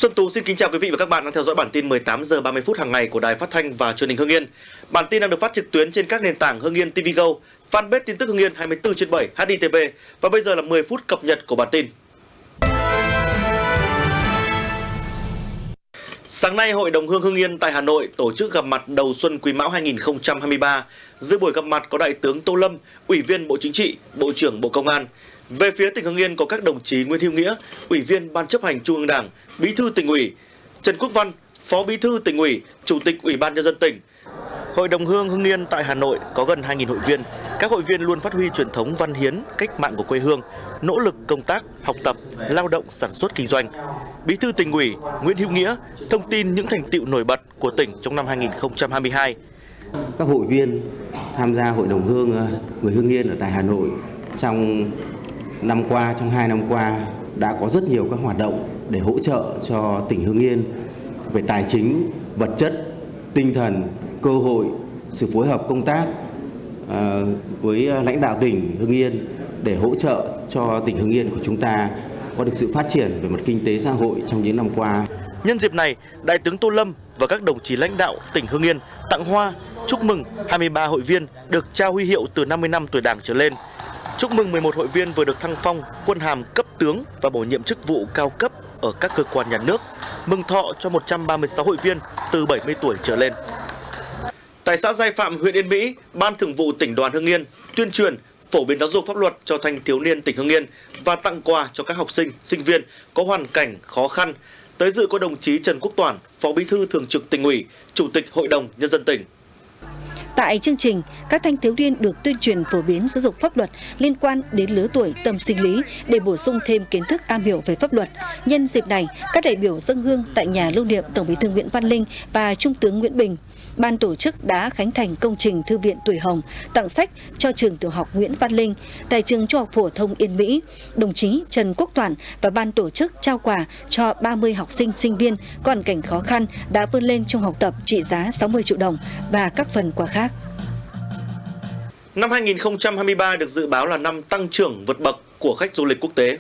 Xuân Tú xin kính chào quý vị và các bạn đang theo dõi bản tin 18 giờ 30 phút hàng ngày của Đài Phát thanh và Truyền hình Hưng Yên. Bản tin đang được phát trực tuyến trên các nền tảng Hưng Yên TV Go, fanpage tin tức Hưng Yên 24/7 HITV và bây giờ là 10 phút cập nhật của bản tin. Sáng nay, Hội đồng Hương Hưng Yên tại Hà Nội tổ chức gặp mặt đầu xuân Quý Mão 2023. Dự buổi gặp mặt có Đại tướng Tô Lâm, Ủy viên Bộ Chính trị, Bộ trưởng Bộ Công an. Về phía tỉnh Hưng Yên có các đồng chí Nguyễn Hữu Nghĩa, Ủy viên Ban chấp hành Trung ương Đảng, Bí thư Tỉnh ủy, Trần Quốc Văn, Phó Bí thư Tỉnh ủy, Chủ tịch Ủy ban Nhân dân tỉnh. Hội đồng Hương Hưng Yên tại Hà Nội có gần 2.000 hội viên. Các hội viên luôn phát huy truyền thống văn hiến, cách mạng của quê hương, nỗ lực công tác, học tập, lao động, sản xuất kinh doanh. Bí thư Tỉnh ủy Nguyễn Hữu Nghĩa thông tin những thành tựu nổi bật của tỉnh trong năm 2022. Các hội viên tham gia Hội đồng Hương người Hưng Yên ở tại Hà Nội trong 2 năm qua đã có rất nhiều các hoạt động để hỗ trợ cho tỉnh Hưng Yên về tài chính, vật chất, tinh thần, cơ hội, sự phối hợp công tác với lãnh đạo tỉnh Hưng Yên để hỗ trợ cho tỉnh Hưng Yên của chúng ta có được sự phát triển về mặt kinh tế xã hội trong những năm qua. Nhân dịp này, Đại tướng Tô Lâm và các đồng chí lãnh đạo tỉnh Hưng Yên tặng hoa, chúc mừng 23 hội viên được trao huy hiệu từ 50 năm tuổi Đảng trở lên. Chúc mừng 11 hội viên vừa được thăng phong, quân hàm cấp tướng và bổ nhiệm chức vụ cao cấp ở các cơ quan nhà nước. Mừng thọ cho 136 hội viên từ 70 tuổi trở lên. Tại xã Giai Phạm, huyện Yên Mỹ, Ban Thường vụ Tỉnh đoàn Hưng Yên tuyên truyền, phổ biến giáo dục pháp luật cho thanh thiếu niên tỉnh Hưng Yên và tặng quà cho các học sinh, sinh viên có hoàn cảnh khó khăn. Tới dự có đồng chí Trần Quốc Toản, Phó Bí thư Thường trực Tỉnh ủy, Chủ tịch Hội đồng Nhân dân tỉnh. Tại chương trình, các thanh thiếu niên được tuyên truyền phổ biến giáo dục pháp luật liên quan đến lứa tuổi tâm sinh lý để bổ sung thêm kiến thức am hiểu về pháp luật. Nhân dịp này, các đại biểu dâng hương tại nhà lưu niệm Tổng Bí thư Nguyễn Văn Linh và Trung tướng Nguyễn Bình. Ban tổ chức đã khánh thành công trình Thư viện Tuổi Hồng, tặng sách cho trường tiểu học Nguyễn Văn Linh, tại trường Trung học phổ thông Yên Mỹ. Đồng chí Trần Quốc Toản và ban tổ chức trao quà cho 30 học sinh, sinh viên có hoàn cảnh khó khăn đã vươn lên trong học tập trị giá 60 triệu đồng và các phần quà khác. Năm 2023 được dự báo là năm tăng trưởng vượt bậc của khách du lịch quốc tế.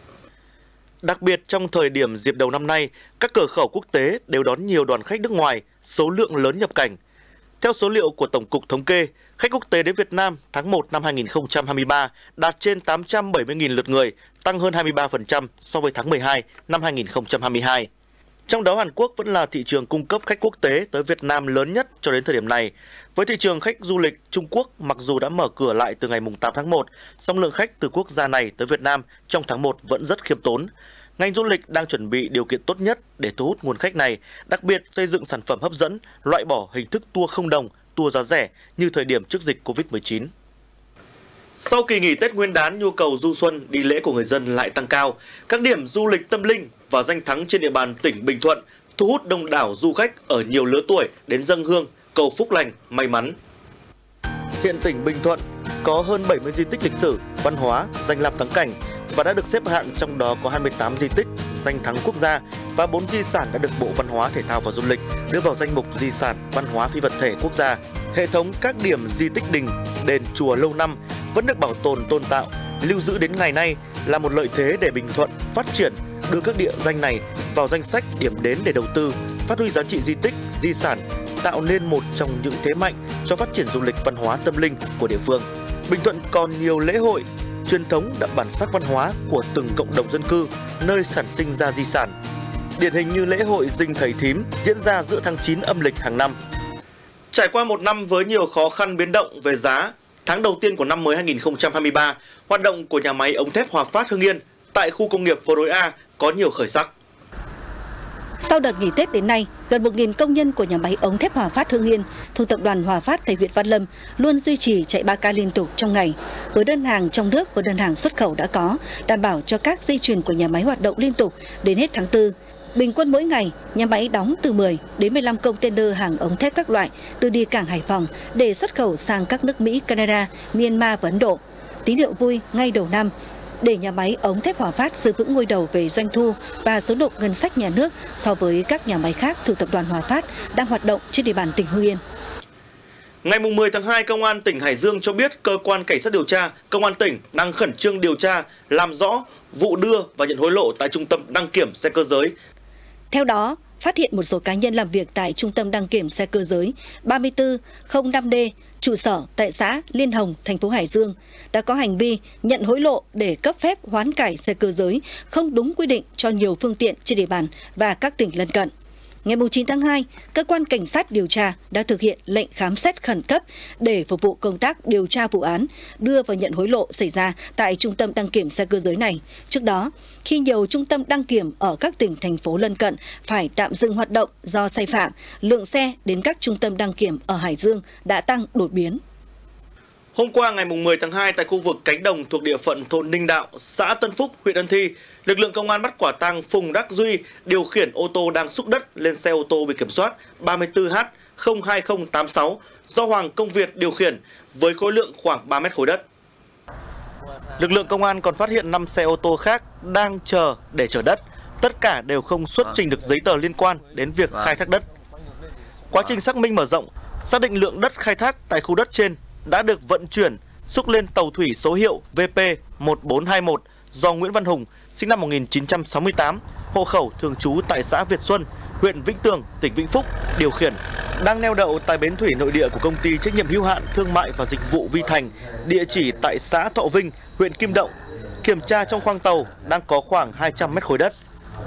Đặc biệt trong thời điểm dịp đầu năm nay, các cửa khẩu quốc tế đều đón nhiều đoàn khách nước ngoài, số lượng lớn nhập cảnh. Theo số liệu của Tổng cục Thống kê, khách quốc tế đến Việt Nam tháng 1 năm 2023 đạt trên 870.000 lượt người, tăng hơn 23% so với tháng 12 năm 2022. Trong đó Hàn Quốc vẫn là thị trường cung cấp khách quốc tế tới Việt Nam lớn nhất cho đến thời điểm này. Với thị trường khách du lịch Trung Quốc mặc dù đã mở cửa lại từ ngày 8 tháng 1, song lượng khách từ quốc gia này tới Việt Nam trong tháng 1 vẫn rất khiêm tốn. Ngành du lịch đang chuẩn bị điều kiện tốt nhất để thu hút nguồn khách này, đặc biệt xây dựng sản phẩm hấp dẫn, loại bỏ hình thức tour không đồng, tour giá rẻ như thời điểm trước dịch Covid-19. Sau kỳ nghỉ Tết Nguyên đán, nhu cầu du xuân đi lễ của người dân lại tăng cao. Các điểm du lịch tâm linh và danh thắng trên địa bàn tỉnh Bình Thuận thu hút đông đảo du khách ở nhiều lứa tuổi đến dâng hương, cầu phúc lành, may mắn. Hiện tỉnh Bình Thuận có hơn 70 di tích lịch sử, văn hóa, danh lam thắng cảnh và đã được xếp hạng, trong đó có 28 di tích danh thắng quốc gia và 4 di sản đã được Bộ Văn hóa, Thể thao và Du lịch đưa vào danh mục di sản văn hóa phi vật thể quốc gia. Hệ thống các điểm di tích đình, đền, chùa lâu năm vẫn được bảo tồn tôn tạo, lưu giữ đến ngày nay là một lợi thế để Bình Thuận phát triển, đưa các địa danh này vào danh sách điểm đến để đầu tư, phát huy giá trị di tích, di sản, tạo nên một trong những thế mạnh cho phát triển du lịch văn hóa tâm linh của địa phương. Bình Thuận còn nhiều lễ hội, truyền thống đậm bản sắc văn hóa của từng cộng đồng dân cư, nơi sản sinh ra di sản. Điển hình như lễ hội Dinh Thầy Thím diễn ra giữa tháng 9 âm lịch hàng năm. Trải qua một năm với nhiều khó khăn biến động về giá, tháng đầu tiên của năm mới 2023, hoạt động của nhà máy ống thép Hòa Phát Hưng Yên tại khu công nghiệp Phố Đôi A có nhiều khởi sắc. Sau đợt nghỉ Tết đến nay, gần 1.000 công nhân của nhà máy ống thép Hòa Phát Hưng Yên thuộc tập đoàn Hòa Phát tại huyện Văn Lâm luôn duy trì chạy 3 ca liên tục trong ngày. Với đơn hàng trong nước và đơn hàng xuất khẩu đã có, đảm bảo cho các dây chuyền của nhà máy hoạt động liên tục đến hết tháng 4. Bình quân mỗi ngày, nhà máy đóng từ 10 đến 15 container hàng ống thép các loại đưa đi cảng Hải Phòng để xuất khẩu sang các nước Mỹ, Canada, Myanmar và Ấn Độ. Tín hiệu vui ngay đầu năm, để nhà máy ống thép Hòa Phát giữ vững ngôi đầu về doanh thu và số nộp ngân sách nhà nước so với các nhà máy khác thuộc tập đoàn Hòa Phát đang hoạt động trên địa bàn tỉnh Hưng Yên. Ngày 10 tháng 2, Công an tỉnh Hải Dương cho biết cơ quan cảnh sát điều tra, Công an tỉnh đang khẩn trương điều tra, làm rõ vụ đưa và nhận hối lộ tại Trung tâm đăng kiểm xe cơ giới. Theo đó, phát hiện một số cá nhân làm việc tại Trung tâm đăng kiểm xe cơ giới 3405D, trụ sở tại xã Liên Hồng, thành phố Hải Dương, đã có hành vi nhận hối lộ để cấp phép hoán cải xe cơ giới không đúng quy định cho nhiều phương tiện trên địa bàn và các tỉnh lân cận. Ngày 9 tháng 2, Cơ quan Cảnh sát điều tra đã thực hiện lệnh khám xét khẩn cấp để phục vụ công tác điều tra vụ án đưa và nhận hối lộ xảy ra tại Trung tâm đăng kiểm xe cơ giới này. Trước đó, khi nhiều trung tâm đăng kiểm ở các tỉnh, thành phố lân cận phải tạm dừng hoạt động do sai phạm, lượng xe đến các trung tâm đăng kiểm ở Hải Dương đã tăng đột biến. Hôm qua ngày 10 tháng 2 tại khu vực cánh đồng thuộc địa phận thôn Ninh Đạo, xã Tân Phúc, huyện Ân Thi, lực lượng công an bắt quả tang Phùng Đắc Duy điều khiển ô tô đang xúc đất lên xe ô tô bị kiểm soát 34H02086 do Hoàng Công Việt điều khiển với khối lượng khoảng 3 mét khối đất. Lực lượng công an còn phát hiện 5 xe ô tô khác đang chờ để chở đất, tất cả đều không xuất trình được giấy tờ liên quan đến việc khai thác đất. Quá trình xác minh mở rộng, xác định lượng đất khai thác tại khu đất trên đã được vận chuyển xúc lên tàu thủy số hiệu VP1421 do Nguyễn Văn Hùng, sinh năm 1968, hộ khẩu thường trú tại xã Việt Xuân, huyện Vĩnh Tường, tỉnh Vĩnh Phúc điều khiển, đang neo đậu tại bến thủy nội địa của công ty trách nhiệm hữu hạn thương mại và dịch vụ Vi Thành, địa chỉ tại xã Thọ Vinh, huyện Kim Động. Kiểm tra trong khoang tàu đang có khoảng 200 mét khối đất.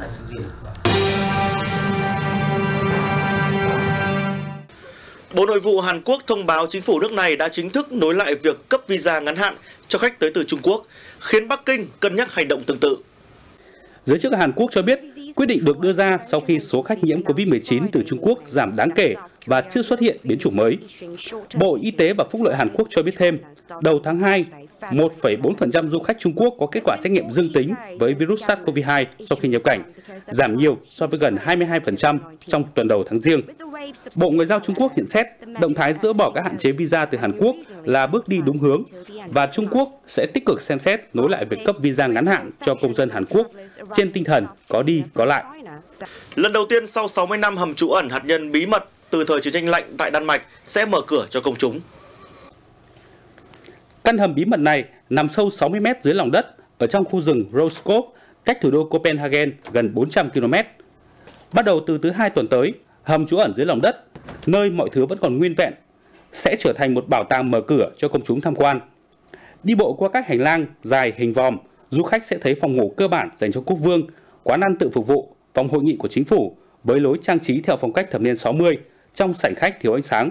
Bộ Nội vụ Hàn Quốc thông báo chính phủ nước này đã chính thức nối lại việc cấp visa ngắn hạn cho khách tới từ Trung Quốc, khiến Bắc Kinh cân nhắc hành động tương tự. Giới chức Hàn Quốc cho biết, quyết định được đưa ra sau khi số khách nhiễm COVID-19 từ Trung Quốc giảm đáng kể và chưa xuất hiện biến chủng mới. Bộ Y tế và Phúc lợi Hàn Quốc cho biết thêm, đầu tháng 2, 1,4% du khách Trung Quốc có kết quả xét nghiệm dương tính với virus SARS-CoV-2 sau khi nhập cảnh, giảm nhiều so với gần 22% trong tuần đầu tháng Giêng. Bộ Ngoại giao Trung Quốc nhận xét động thái dỡ bỏ các hạn chế visa từ Hàn Quốc là bước đi đúng hướng và Trung Quốc sẽ tích cực xem xét nối lại việc cấp visa ngắn hạn cho công dân Hàn Quốc trên tinh thần có đi có lại. Lần đầu tiên sau 60 năm hầm trú ẩn hạt nhân bí mật từ thời chiến tranh lạnh tại Đan Mạch sẽ mở cửa cho công chúng. Căn hầm bí mật này nằm sâu 60 mét dưới lòng đất ở trong khu rừng Roscoe, cách thủ đô Copenhagen gần 400 km. Bắt đầu từ thứ Hai tuần tới, hầm trú ẩn dưới lòng đất, nơi mọi thứ vẫn còn nguyên vẹn, sẽ trở thành một bảo tàng mở cửa cho công chúng tham quan. Đi bộ qua các hành lang dài hình vòm, du khách sẽ thấy phòng ngủ cơ bản dành cho quốc vương, quán ăn tự phục vụ, phòng hội nghị của chính phủ với lối trang trí theo phong cách thập niên 60 trong sảnh khách thiếu ánh sáng.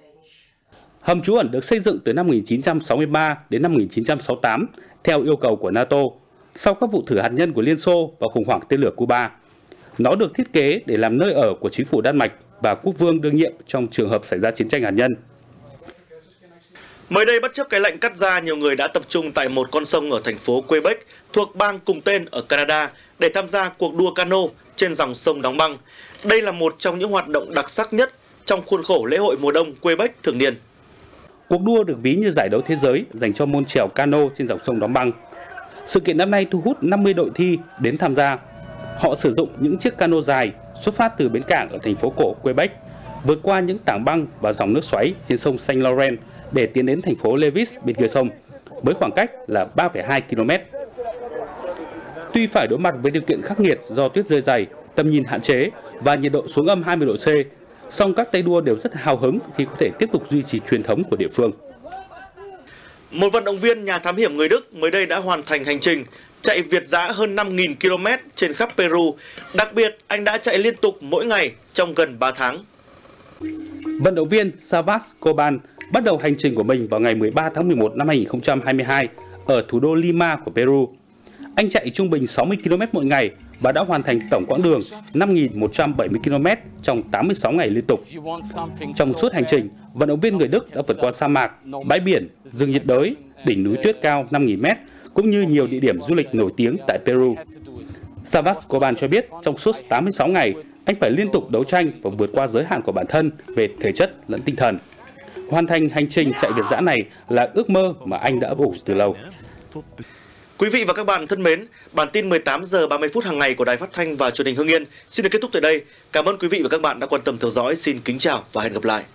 Hầm trú ẩn được xây dựng từ năm 1963 đến năm 1968 theo yêu cầu của NATO sau các vụ thử hạt nhân của Liên Xô và khủng hoảng tên lửa Cuba. Nó được thiết kế để làm nơi ở của chính phủ Đan Mạch và quốc vương đương nhiệm trong trường hợp xảy ra chiến tranh hạt nhân. Mới đây, bất chấp cái lệnh cắt da, nhiều người đã tập trung tại một con sông ở thành phố Quebec thuộc bang cùng tên ở Canada để tham gia cuộc đua cano trên dòng sông đóng băng. Đây là một trong những hoạt động đặc sắc nhất trong khuôn khổ lễ hội mùa đông Quebec thường niên. Cuộc đua được ví như giải đấu thế giới dành cho môn chèo cano trên dòng sông đóng băng. Sự kiện năm nay thu hút 50 đội thi đến tham gia. Họ sử dụng những chiếc cano dài xuất phát từ bến cảng ở thành phố cổ Quebec, vượt qua những tảng băng và dòng nước xoáy trên sông Saint Laurent để tiến đến thành phố Lévis bên kia sông, với khoảng cách là 3,2 km. Tuy phải đối mặt với điều kiện khắc nghiệt do tuyết rơi dày, tầm nhìn hạn chế và nhiệt độ xuống âm 20 độ C, song các tay đua đều rất hào hứng khi có thể tiếp tục duy trì truyền thống của địa phương. Một vận động viên nhà thám hiểm người Đức mới đây đã hoàn thành hành trình chạy việt dã hơn 5.000 km trên khắp Peru. Đặc biệt, anh đã chạy liên tục mỗi ngày trong gần 3 tháng. Vận động viên Savas Coban bắt đầu hành trình của mình vào ngày 13 tháng 11 năm 2022 ở thủ đô Lima của Peru. Anh chạy trung bình 60 km mỗi ngày và đã hoàn thành tổng quãng đường 5.170 km trong 86 ngày liên tục. Trong suốt hành trình, vận động viên người Đức đã vượt qua sa mạc, bãi biển, rừng nhiệt đới, đỉnh núi tuyết cao 5.000 m, cũng như nhiều địa điểm du lịch nổi tiếng tại Peru. Savas Coban cho biết trong suốt 86 ngày, anh phải liên tục đấu tranh và vượt qua giới hạn của bản thân về thể chất lẫn tinh thần. Hoàn thành hành trình chạy việt dã này là ước mơ mà anh đã ấp ủ từ lâu. Quý vị và các bạn thân mến, bản tin 18 giờ 30 phút hàng ngày của Đài Phát thanh và Truyền hình Hưng Yên xin được kết thúc tại đây. Cảm ơn quý vị và các bạn đã quan tâm theo dõi. Xin kính chào và hẹn gặp lại.